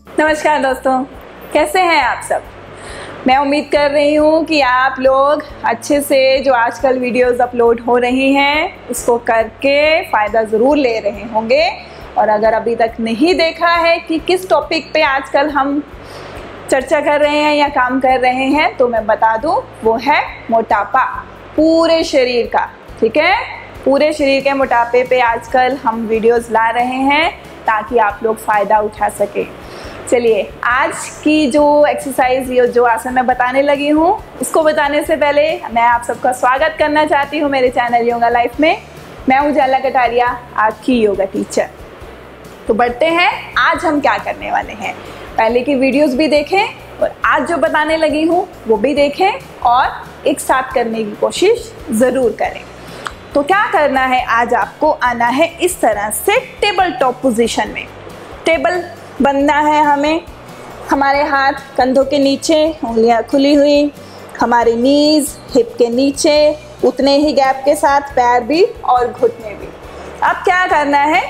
नमस्कार दोस्तों, कैसे हैं आप सब। मैं उम्मीद कर रही हूँ कि आप लोग अच्छे से जो आजकल वीडियोस अपलोड हो रही हैं उसको करके फ़ायदा ज़रूर ले रहे होंगे। और अगर अभी तक नहीं देखा है कि किस टॉपिक पे आजकल हम चर्चा कर रहे हैं या काम कर रहे हैं, तो मैं बता दूँ, वो है मोटापा पूरे शरीर का। ठीक है, पूरे शरीर के मोटापे पे आजकल हम वीडियोस ला रहे हैं ताकि आप लोग फ़ायदा उठा सकें। चलिए, आज की जो एक्सरसाइज या जो आसन मैं बताने लगी हूँ उसको बताने से पहले मैं आप सबका स्वागत करना चाहती हूँ मेरे चैनल योगा लाइफ में। मैं उजाला कटारिया, आपकी योगा टीचर। तो बढ़ते हैं, आज हम क्या करने वाले हैं। पहले की वीडियोस भी देखें और आज जो बताने लगी हूँ वो भी देखें और एक साथ करने की कोशिश ज़रूर करें। तो क्या करना है, आज आपको आना है इस तरह से टेबल टॉप पोजीशन में। टेबल बनना है हमें, हमारे हाथ कंधों के नीचे, उंगलियां खुली हुई, हमारे नीज हिप के नीचे, उतने ही गैप के साथ पैर भी और घुटने भी। अब क्या करना है,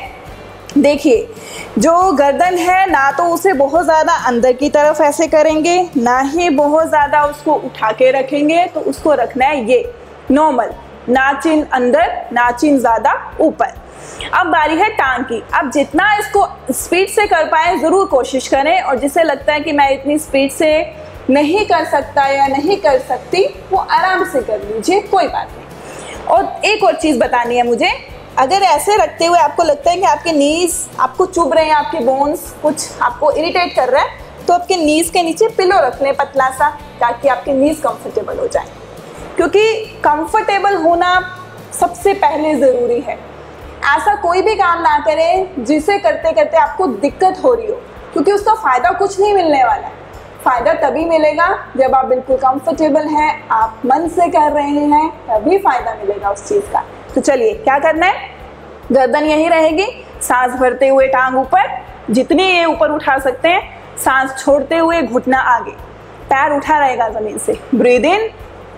देखिए, जो गर्दन है ना तो उसे बहुत ज़्यादा अंदर की तरफ ऐसे करेंगे, ना ही बहुत ज़्यादा उसको उठा के रखेंगे। तो उसको रखना है ये नॉर्मल, नाचिन अंदर, नाचिन ज़्यादा ऊपर। अब बारी है टांग की। अब जितना इसको स्पीड से कर पाए ज़रूर कोशिश करें, और जिसे लगता है कि मैं इतनी स्पीड से नहीं कर सकता या नहीं कर सकती, वो आराम से कर लीजिए, कोई बात नहीं। और एक और चीज़ बतानी है मुझे, अगर ऐसे रखते हुए आपको लगता है कि आपके नीज आपको चुभ रहे हैं, आपके बोन्स कुछ आपको इरिटेट कर रहा है, तो आपके नीज के नीचे पिलो रख लें पतला सा, ताकि आपके नीज कंफर्टेबल हो जाए। क्योंकि कंफर्टेबल होना सबसे पहले ज़रूरी है। ऐसा कोई भी काम ना करें जिसे करते करते आपको दिक्कत हो रही हो, क्योंकि उसका फ़ायदा कुछ नहीं मिलने वाला है। फ़ायदा तभी मिलेगा जब आप बिल्कुल कंफर्टेबल हैं, आप मन से कर रहे हैं, तभी फ़ायदा मिलेगा उस चीज़ का। तो चलिए, क्या करना है, गर्दन यहीं रहेगी, सांस भरते हुए टांग ऊपर, जितनी ये ऊपर उठा सकते हैं, सांस छोड़ते हुए घुटना आगे, पैर उठा रहेगा ज़मीन से। ब्रीद इन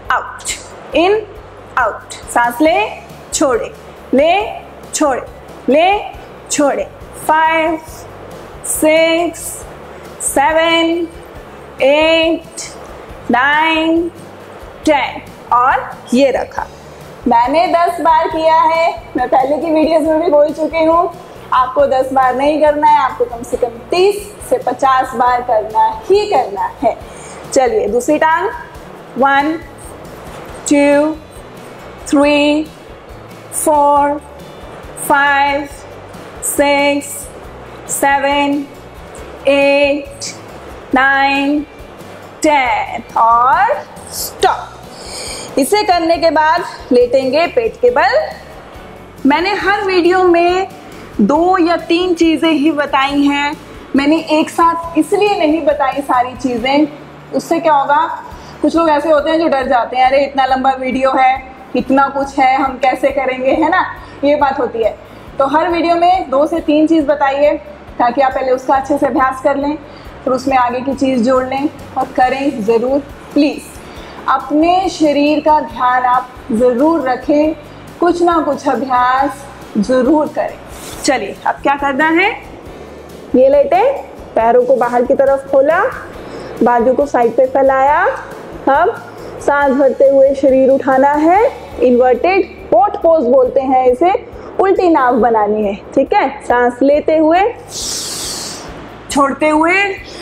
आउट, सांस ले छोड़े, ले छोड़े, ले छोड़े। 5 6 7 8 9 10 और ये रखा। मैंने 10 बार किया है, मैं पहले की वीडियोस में भी बोल चुकी हूँ। आपको 10 बार नहीं करना है, आपको कम से कम 30 से 50 बार करना ही करना है। चलिए, दूसरी टांग, 1 2 3 4 5 6 7 8 9 10 और स्टॉप। इसे करने के बाद लेटेंगे पेट के बल। मैंने हर वीडियो में 2 या 3 चीज़ें ही बताई हैं। मैंने एक साथ इसलिए नहीं बताई सारी चीज़ें, उससे क्या होगा, कुछ लोग ऐसे होते हैं जो डर जाते हैं, अरे इतना लंबा वीडियो है, इतना कुछ है, हम कैसे करेंगे, है ना, ये बात होती है। तो हर वीडियो में 2 से 3 चीज़ बताइए, ताकि आप पहले उसका अच्छे से अभ्यास कर लें, फिर उसमें आगे की चीज़ जोड़ लें और करें ज़रूर। प्लीज़ अपने शरीर का ध्यान आप ज़रूर रखें, कुछ ना कुछ अभ्यास ज़रूर करें। चलिए, अब क्या करना है, ये लेटे, पैरों को बाहर की तरफ खोला, बाजू को साइड पे फैलाया। अब सांस भरते हुए शरीर उठाना है, इन्वर्टेड पोट पोज बोलते हैं इसे, उल्टी नाव बनानी है। ठीक है, सांस लेते हुए, छोड़ते हुए,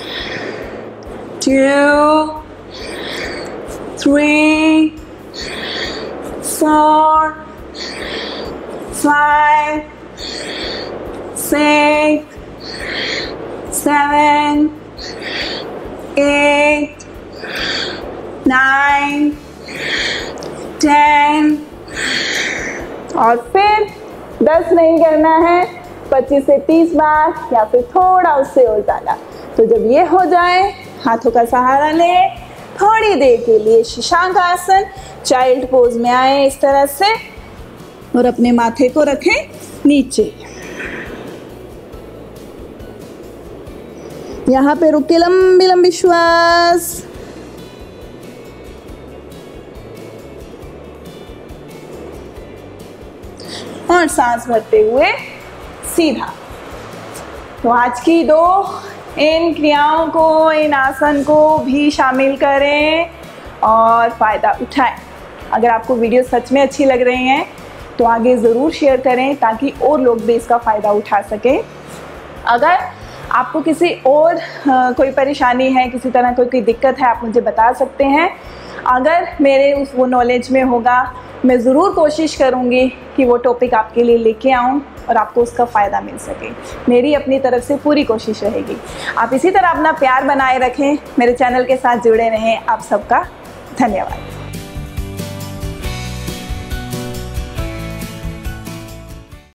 2 3 4 5 6 7 8 9 10 और फिर 10 नहीं करना है, 25 से 30 बार या फिर थोड़ा उससे और ज़्यादा। तो जब ये हो जाए, हाथों का सहारा लें, थोड़ी देर के लिए शशांक आसन, चाइल्ड पोज में आए इस तरह से, और अपने माथे को रखें नीचे। यहाँ पे रुक के लंबी लंबी श्वास, और सांस भरते हुए सीधा। तो आज की 2 इन क्रियाओं को, इन आसन को भी शामिल करें और फ़ायदा उठाएं। अगर आपको वीडियो सच में अच्छी लग रही हैं तो आगे ज़रूर शेयर करें ताकि और लोग भी इसका फ़ायदा उठा सकें। अगर आपको किसी और कोई परेशानी है, किसी तरह कोई दिक्कत है, आप मुझे बता सकते हैं। अगर मेरे वो नॉलेज में होगा, मैं ज़रूर कोशिश करूँगी कि वो टॉपिक आपके लिए लेके आऊँ और आपको उसका फ़ायदा मिल सके। मेरी अपनी तरफ से पूरी कोशिश रहेगी। आप इसी तरह अपना प्यार बनाए रखें, मेरे चैनल के साथ जुड़े रहें। आप सबका धन्यवाद।